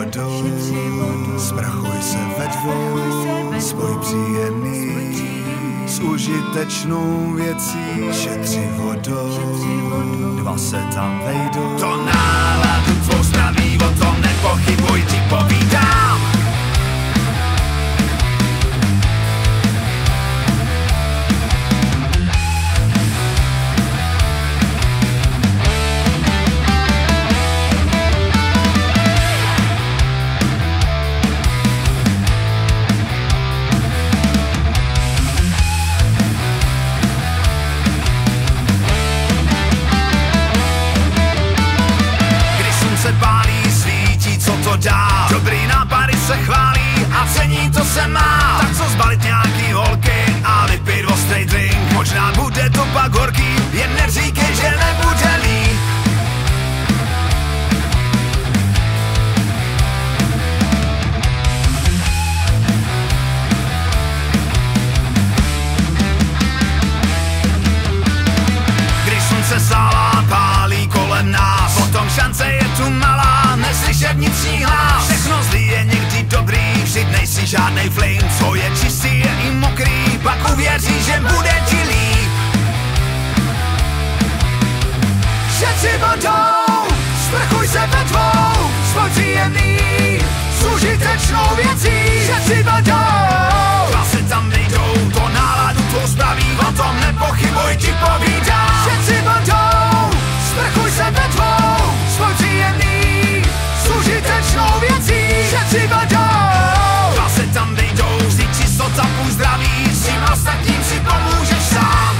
vodou, sprachuj se ve dvou, spoj příjemný s užitečnou věcí. Šetři vodou, dva se tam vejdou. To náladu tvou zdraví, o tom nepochybuj, ti povídám. Dá. Dobrý nápady se chválí a cení to se má. Tak co zbalit nějaký holky a vypít ostrý drink. Možná bude to pak horký, jen neříkej, že nebude líp. Když slunce sálá, pálí kolem nás, potom šance je tu malá, neslyšet vnitřní hlas. Všechno zlý je někdy dobrý, vždyť nejsi žádnej flame. Co je čistý, je i mokrý, pak uvěří, že bude ti líp. Šetři vodou, sprchuj se ve dvou, spoj příjemný s užitečnou věcí. Šetři vodou, dva se tam vejdou, to náladu tvou zdraví, o tom nepochybuj, ti povídám. Šetři vodou, sprchuj se ve dvou, spoj příjemný s užitečnou věcí. Šetři vodou, dva se tam vejdou, vždyť čistota půl zdraví, s tím ostatním si pomůžeš sám.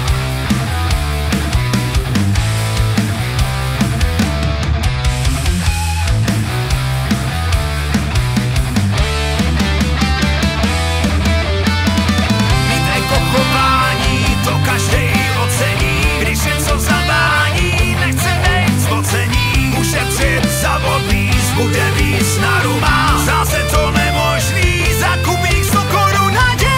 Mít ekochování, to každej ocení, když něco zavání, nechce nejc ocení. Ušetřit za vodný, bude víc na rumá. Zdá se to nemožný, za kubík 100 korun naděj.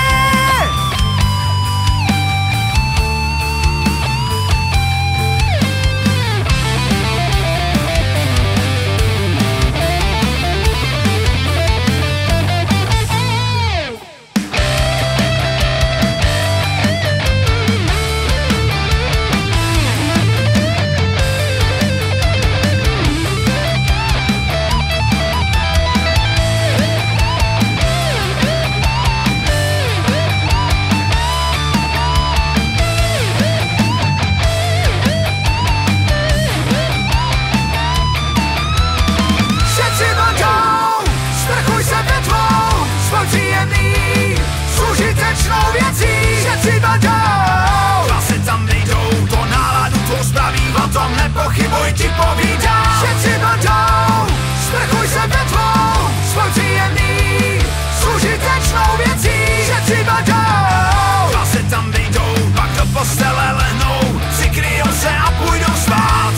Nepochybuj, ti povídám. Šetři vodou, sprchuj se ve dvou, spoj příjemný s užitečnou věcí. Šetři vodou, dva se tam vejdou, pak do postele lehnou, přikryjou se a půjdou spát.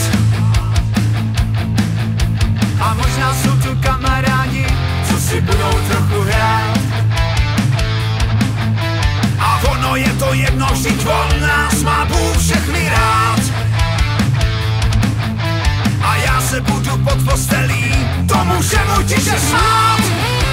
A možná jsou tu kamarádi, co si budou trochu hrát. A ono je to jedno, vždyť on nás má Bůh všechny rád. A já se budu pod postelí tomu všemu tiše smát.